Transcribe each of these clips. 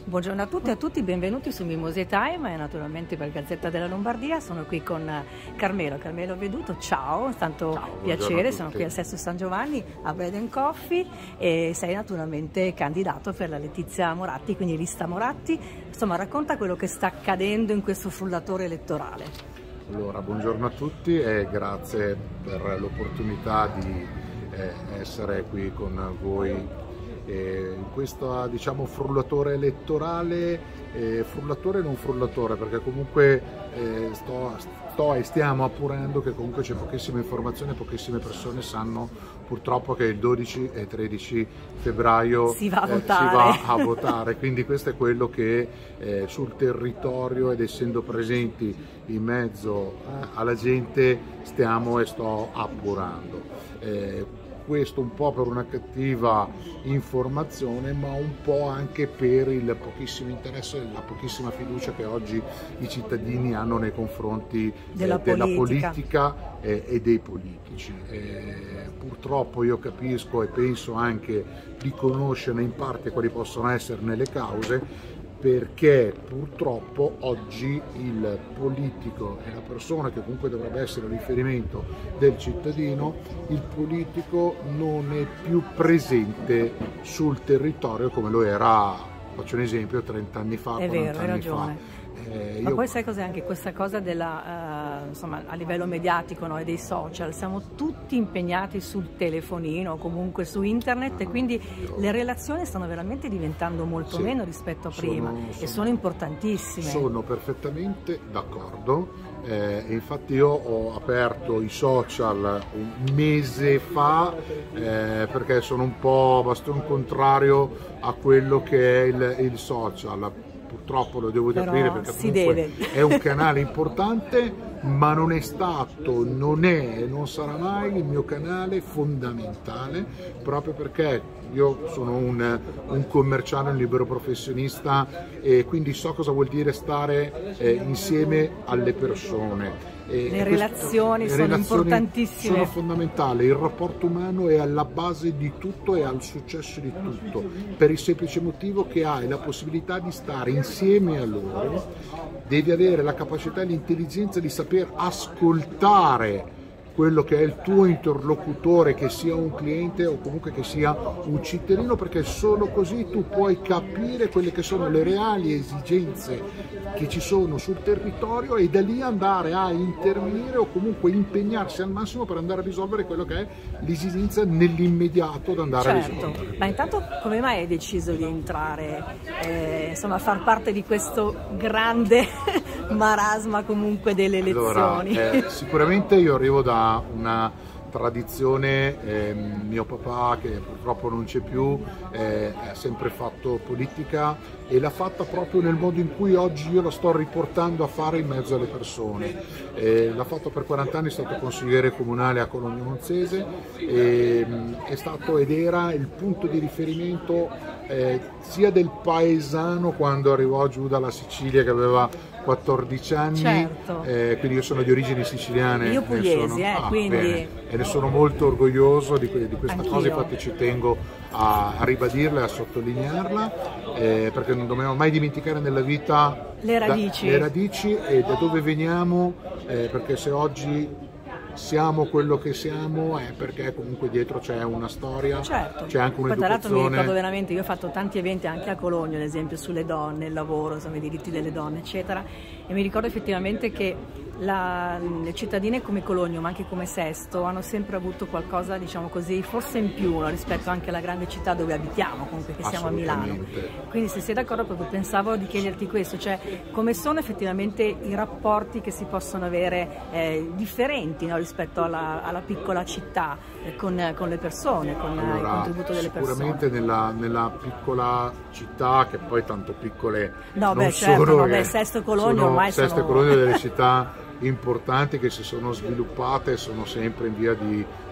Buongiorno a tutti e a tutti, benvenuti su Mimosie Time e naturalmente per Gazzetta della Lombardia. Sono qui con Carmelo Veduto, ciao, tanto piacere, sono qui al Sesto San Giovanni a Bread and Coffee e sei naturalmente candidato per la Letizia Moratti, quindi lista Moratti. Insomma, racconta quello che sta accadendo in questo frullatore elettorale. Allora, buongiorno a tutti e grazie per l'opportunità di essere qui con voi in questo, diciamo, frullatore elettorale, frullatore e non frullatore, perché comunque stiamo appurando che comunque c'è pochissima informazione, pochissime persone sanno purtroppo che il 12 e 13 febbraio si va a votare, quindi questo è quello che sul territorio ed essendo presenti in mezzo alla gente sto appurando. Questo un po' per una cattiva informazione, ma un po' anche per il pochissimo interesse e la pochissima fiducia che oggi i cittadini hanno nei confronti della politica e dei politici. Purtroppo io capisco e penso anche di conoscere in parte quali possono esserne le cause, perché purtroppo oggi il politico è la persona che comunque dovrebbe essere il riferimento del cittadino, il politico non è più presente sul territorio come lo era, faccio un esempio, 30 anni fa, 40 anni fa. Ma poi sai cos'è anche questa cosa insomma, a livello mediatico, no, e dei social, siamo tutti impegnati sul telefonino o comunque su internet e quindi le relazioni stanno veramente diventando molto meno rispetto a prima e sono importantissime. Sono perfettamente d'accordo. Infatti io ho aperto i social un mese fa perché sono un po' bastone contrario a quello che è il social. Purtroppo lo devo aprire perché comunque è un canale importante, ma non è stato, non è e non sarà mai il mio canale fondamentale, proprio perché io sono un commerciale, un libero professionista e quindi so cosa vuol dire stare insieme alle persone. Le relazioni sono importantissime. Sono fondamentali, il rapporto umano è alla base di tutto e al successo di tutto, per il semplice motivo che hai la possibilità di stare insieme a loro, devi avere la capacità e l'intelligenza di saper ascoltare quello che è il tuo interlocutore, che sia un cliente o comunque che sia un cittadino, perché solo così tu puoi capire quelle che sono le reali esigenze che ci sono sul territorio e da lì andare a intervenire o comunque impegnarsi al massimo per andare a risolvere quello che è l'esigenza nell'immediato da andare a risolvere. Ma intanto come mai hai deciso di entrare, insomma, a far parte di questo grande marasma comunque delle elezioni? Allora, sicuramente io arrivo da una tradizione, mio papà che purtroppo non c'è più, ha sempre fatto politica e l'ha fatta proprio nel modo in cui oggi io la sto riportando a fare in mezzo alle persone. L'ha fatto per 40 anni, è stato consigliere comunale a Cologno Monzese, è stato ed era il punto di riferimento sia del paesano quando arrivò giù dalla Sicilia che aveva 14 anni, quindi io sono di origini siciliane. Io pugliesi, quindi... E ne sono molto orgoglioso di questa cosa, infatti ci tengo a ribadirla e a sottolinearla, perché non dobbiamo mai dimenticare nella vita le radici e da dove veniamo, perché se oggi siamo quello che siamo è perché comunque dietro c'è una storia, c'è anche un'educazione. Tra l'altro mi ricordo veramente, io ho fatto tanti eventi anche a Cologno, ad esempio sulle donne, il lavoro, insomma, i diritti delle donne eccetera, e mi ricordo effettivamente che le cittadine come Cologno ma anche come Sesto hanno sempre avuto qualcosa, diciamo così, forse in più, no, rispetto anche alla grande città dove abitiamo, comunque che siamo a Milano. Quindi se sei d'accordo proprio pensavo di chiederti questo, cioè come sono effettivamente i rapporti che si possono avere differenti, no, rispetto alla piccola città con le persone, con il contributo delle persone. Sicuramente nella piccola città, che poi tanto piccole Sesto e Cologno ormai Sesto sono... e Cologno delle città importanti che si sono sviluppate e sono sempre in via di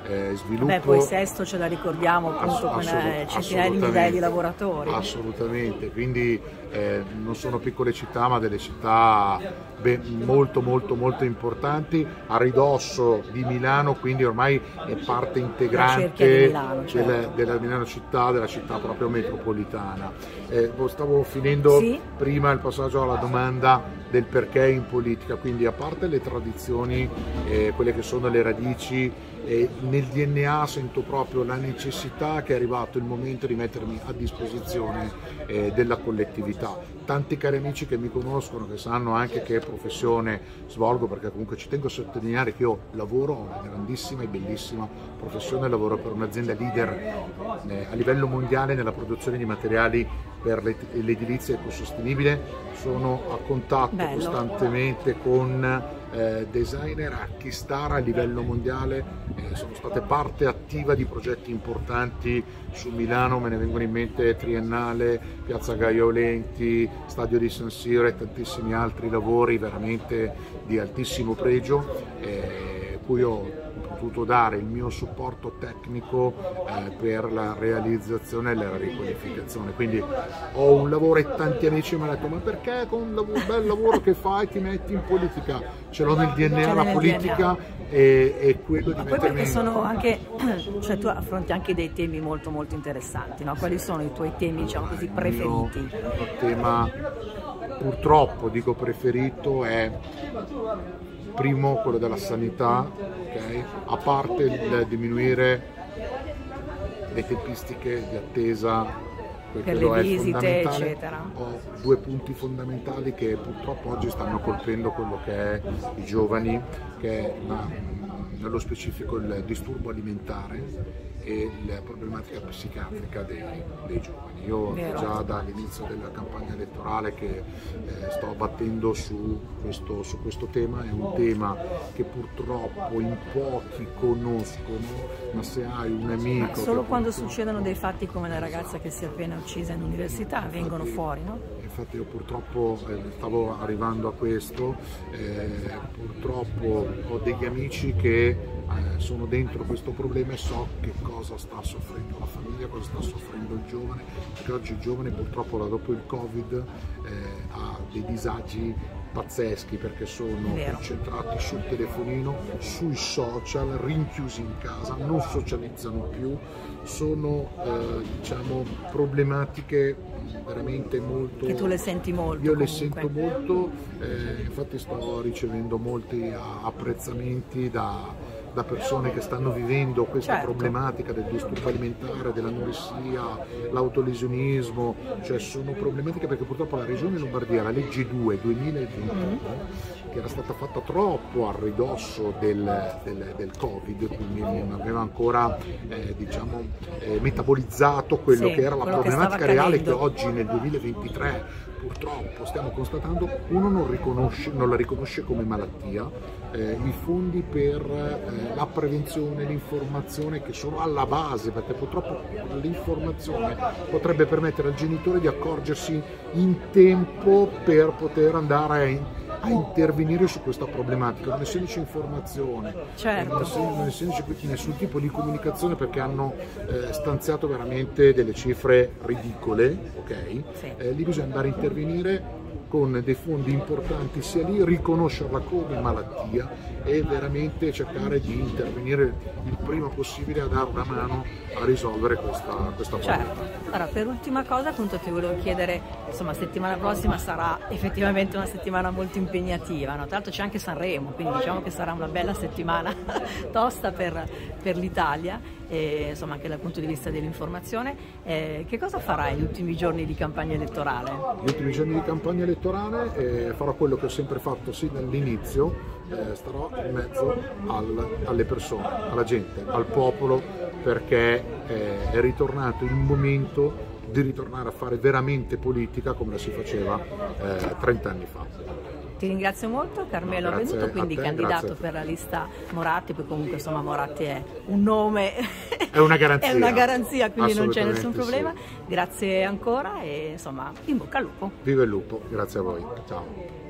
sviluppo. Beh, poi Sesto ce la ricordiamo appunto con centinaia di migliaia di lavoratori. Assolutamente, quindi non sono piccole città, ma delle città molto importanti, a ridosso di Milano, quindi ormai è parte integrante Milano, certo. della Milano città, della città proprio metropolitana. Stavo finendo prima il passaggio alla domanda del perché in politica, quindi a parte le tradizioni, quelle che sono le radici, nel DNA sento proprio la necessità che è arrivato il momento di mettermi a disposizione della collettività. Tanti cari amici che mi conoscono, che sanno anche che professione svolgo, perché comunque ci tengo a sottolineare che io lavoro, ho una grandissima e bellissima professione, lavoro per un'azienda leader a livello mondiale nella produzione di materiali per l'edilizia ecosostenibile, sono a contatto costantemente con designer, archistar a livello mondiale, sono state parte attiva di progetti importanti su Milano, me ne vengono in mente Triennale, Piazza Gaiolenti, Stadio di San Siro e tantissimi altri lavori veramente di altissimo pregio, cui ho potuto dare il mio supporto tecnico per la realizzazione e la riqualificazione. Quindi ho un lavoro e tanti amici mi hanno detto: ma perché con un bel lavoro che fai ti metti in politica? Ce l'ho nel DNA la politica e quello di mettermi... Poi perché sono anche, cioè tu affronti anche dei temi molto interessanti, no? Quali sono i tuoi temi, diciamo così, preferiti? Il tema purtroppo dico preferito è primo quello della sanità, okay? A parte il diminuire le tempistiche di attesa per le visite, eccetera. Ho due punti fondamentali che purtroppo oggi stanno colpendo quello che è i giovani, che è nello specifico il disturbo alimentare e la problematica psichiatrica dei giovani. Io già dall'inizio della campagna elettorale che sto battendo su questo tema, è un tema che purtroppo in pochi conoscono, ma se hai un amico... Ma solo quando succedono dei fatti come la ragazza che si è appena uccisa in università vengono fuori, no? Infatti io purtroppo stavo arrivando a questo, purtroppo ho degli amici che sono dentro questo problema e so che cosa sta soffrendo la famiglia, cosa sta soffrendo il giovane, perché oggi il giovane purtroppo dopo il Covid ha dei disagi pazzeschi, perché sono concentrati sul telefonino, sui social, rinchiusi in casa, non socializzano più, sono diciamo problematiche veramente molto... Che tu le senti molto? Io le sento molto, infatti sto ricevendo molti apprezzamenti da persone che stanno vivendo questa problematica del disturbo alimentare, dell'anoressia, l'autolesionismo, cioè sono problematiche perché purtroppo la Regione Lombardia, la legge 2 2021, che era stata fatta troppo a ridosso del Covid, quindi non aveva ancora diciamo, metabolizzato quello che era la problematica reale che oggi nel 2023 purtroppo stiamo constatando, uno non la riconosce come malattia, i fondi per la prevenzione, l'informazione che sono alla base, perché purtroppo l'informazione potrebbe permettere al genitore di accorgersi in tempo per poter andare a intervenire su questa problematica, non essendoci informazione, non essendoci nessun tipo di comunicazione, perché hanno stanziato veramente delle cifre ridicole, lì bisogna andare a intervenire con dei fondi importanti sia lì, riconoscerla come malattia e veramente cercare di intervenire il prima possibile a dare una mano a risolvere questa problematica. Allora, per ultima cosa appunto ti volevo chiedere, insomma settimana prossima sarà effettivamente una settimana molto impegnativa, no? Tra l'altro c'è anche Sanremo, quindi diciamo che sarà una bella settimana tosta per l'Italia, insomma anche dal punto di vista dell'informazione. Che cosa farai gli ultimi giorni di campagna elettorale? Gli ultimi giorni di campagna elettorale farò quello che ho sempre fatto sin dall'inizio, starò in mezzo alle persone, alla gente, al popolo, perché è ritornato il momento di ritornare a fare veramente politica come la si faceva 30 anni fa. Ti ringrazio molto, Carmelo Avenuto, quindi candidato per la lista Moratti, poi comunque insomma Moratti è un nome, è una garanzia, è una garanzia, quindi non c'è nessun problema. Grazie ancora e insomma in bocca al lupo. Viva il lupo, grazie a voi, ciao.